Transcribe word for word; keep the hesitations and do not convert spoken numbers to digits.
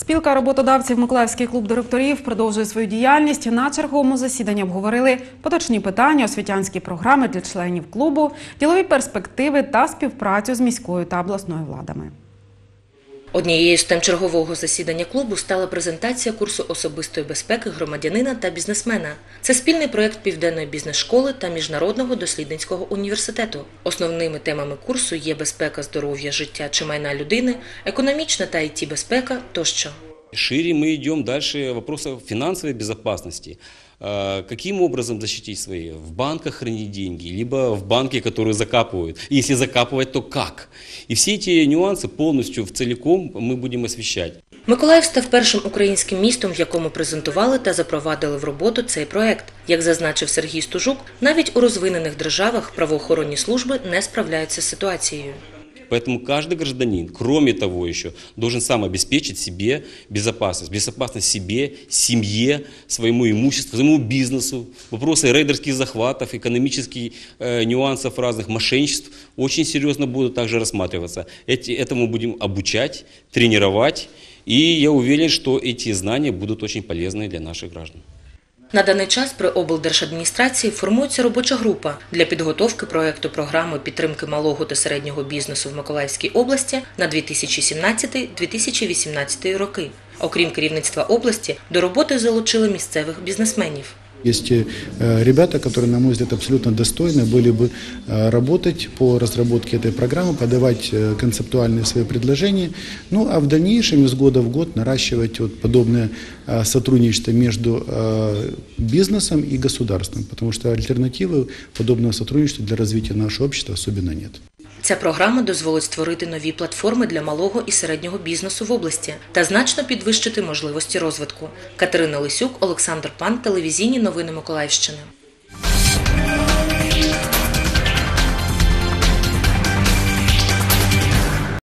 Спілка роботодавців «Миколаївський клуб директорів» продовжує свою діяльність. На черговому засіданні обговорили поточні питання, освітянські програми для членів клубу, ділові перспективи та співпрацю з міською та обласною владами. Однією з тем чергового засідання клубу стала презентація курсу особистої безпеки громадянина та бізнесмена. Це спільний проєкт Південної бізнес-школи та Міжнародного дослідницького університету. Основними темами курсу є безпека здоров'я, життя чи майна людини, економічна та ай ті-безпека тощо. Шире мы идем дальше вопросов финансовой безопасности. Каким образом защитить свои? В банках хранить деньги, либо в банке, которые закапывают. Если закапывать, то как? И все эти нюансы полностью, целиком мы будем освещать. Миколаїв став першим українським містом, в якому презентували та запровадили в роботу цей проєкт. Як зазначив Сергій Стужук, навіть у розвинених державах правоохоронні служби не справляються з ситуацією. Поэтому каждый гражданин, кроме того еще, должен сам обеспечить себе безопасность. Безопасность себе, семье, своему имуществу, своему бизнесу. Вопросы рейдерских захватов, экономических э, нюансов разных, мошенничеств очень серьезно будут также рассматриваться. Эти, этому будем обучать, тренировать. И я уверен, что эти знания будут очень полезны для наших граждан. На даний час при облдержадміністрації формується робоча група для підготовки проєкту програми підтримки малого та середнього бізнесу в Миколаївській області на дві тисячі сімнадцятий - дві тисячі вісімнадцятий роки. Окрім керівництва області, до роботи залучили місцевих бізнесменів. Есть ребята, которые, на мой взгляд, абсолютно достойны были бы работать по разработке этой программы, подавать концептуальные свои предложения, ну а в дальнейшем из года в год наращивать вот подобное сотрудничество между бизнесом и государством, потому что альтернативы подобного сотрудничества для развития нашего общества особенно нет. Ця програма дозволить створити нові платформи для малого і середнього бізнесу в області та значно підвищити можливості розвитку. Катерина Лисюк, Олександр Пан, телевізійні новини Миколаївщини.